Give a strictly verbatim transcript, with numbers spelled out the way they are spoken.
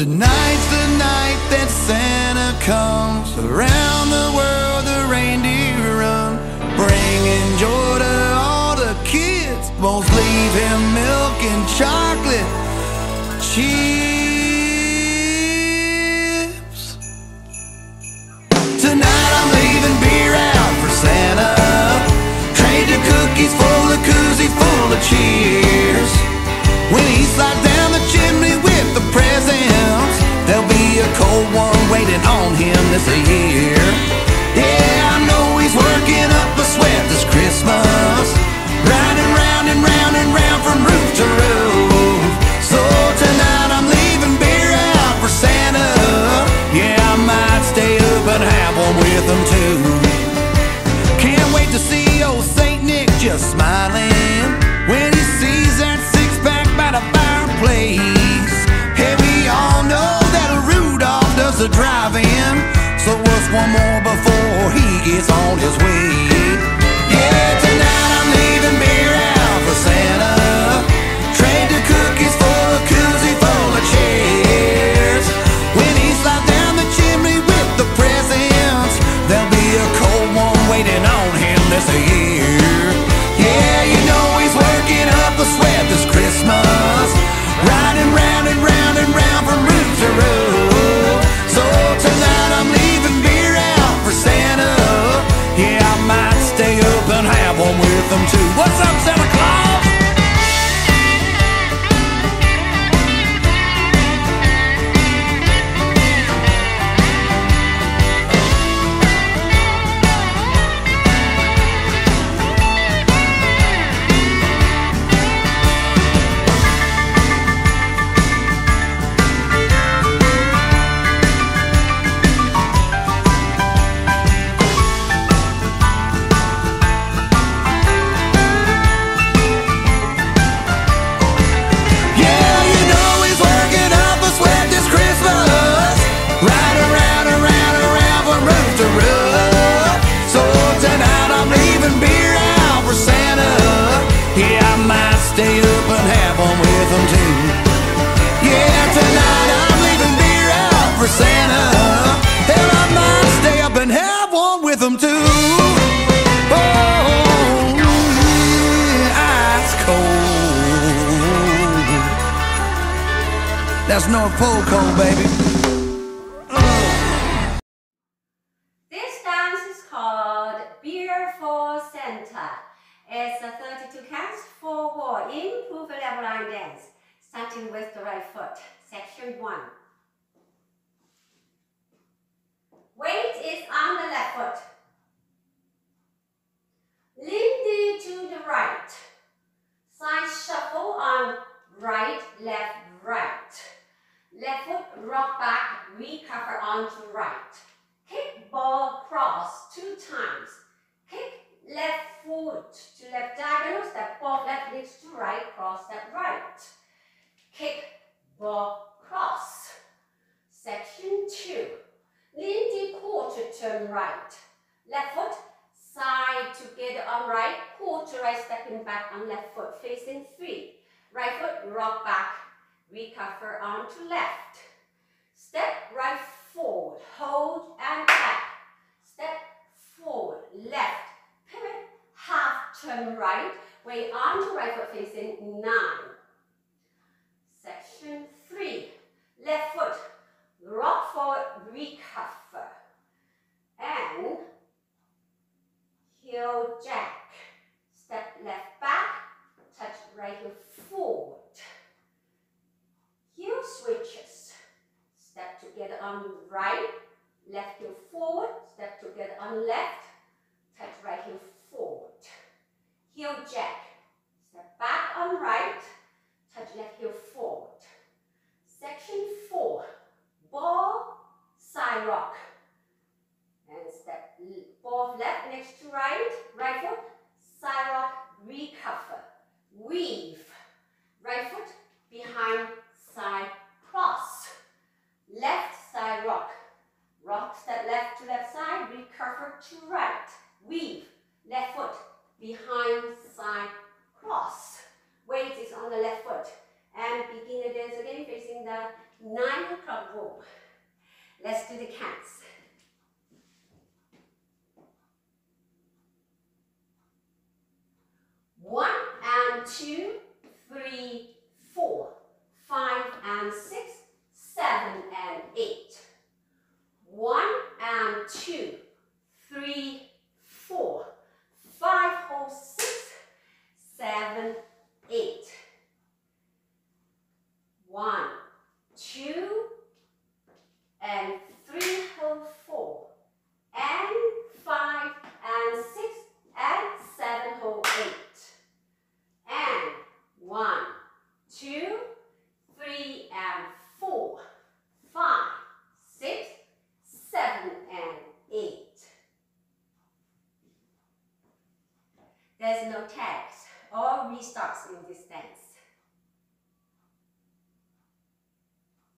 Tonight's the night that Santa comes. Around the world the reindeer run, bringing joy to all the kids. Won't leave him milk and chocolate chips. Tonight I'm leaving beer out for Santa. Trade the cookies full of koozie full of cheers. When he slides down the chimney with the presents, there'll be a cold one waiting on him this year. Yeah, I know he's working up a sweat this Christmas, riding round and round and round from roof to roof. So tonight I'm leaving beer out for Santa. Yeah, I might stay up and have one with him too. Can't wait to see old Saint Nick just smiling when he sees that six-pack by the fireplace. Hey, we all know that Rudolph does the driving, so what's one more before he gets on his way? Yeah, tonight I'm leaving beer out for Santa. Trade the cookies for a koozie full of chairs. When he slides down the chimney with the presents, there'll be a cold one waiting on him this year. Yeah, you know he's working up a sweat this Christmas, riding round and round and round from roof to roof. So tonight I'm leaving beer out for Santa. Yeah, I might stay up and have one with them too. What's up, Santa Claus? Stay up and have one with them too. Yeah, tonight I'm leaving beer out for Santa. Hell, I might stay up and have one with them too. Oh, yeah, ice cold. That's North Pole cold, baby. This dance is called Beer for Santa. It's a thirty-two counts, four four improve level line dance, starting with the right foot. Section one. Weight is on the left foot. Lindy to the right. Side shuffle on right, left, right. Left foot rock back, recover onto right. Kick ball cross two times. Kick left foot to left diagonal, step ball left legs to right, cross step right. Kick, ball, cross. Section two. Lindy quarter turn right. Left foot, side together on right, quarter right, stepping back on left foot, facing three. Right foot, rock back, recover onto left. Step right forward, hold and tap. Step forward, left. Pivot, half turn right, way onto right foot facing nine. Section three, left foot, rock forward, recover. And heel jack. Step left back, touch right heel forward. Heel switches. Step together on right, left heel forward, step together on left. Touch right heel forward. Heel jack. Step back on right. Touch left heel forward. Section four. Ball, side rock. And step ball left next to right. Right foot, side rock, recover. Weave. Right foot behind, side cross. Left side rock. Rock, step left to left side, recover to right. Weave, left foot, behind, side, cross. Weight is on the left foot. And begin the dance again, facing the nine o'clock Let's do the counts. One and two, three, four, five and six, seven and eight. One and two, three, four, five whole six, seven, eight. One, two, and three whole four, and five and six, and seven whole eight. And one, two, three, and four, five, six, seven, and eight. There's no tags or restarts in this dance.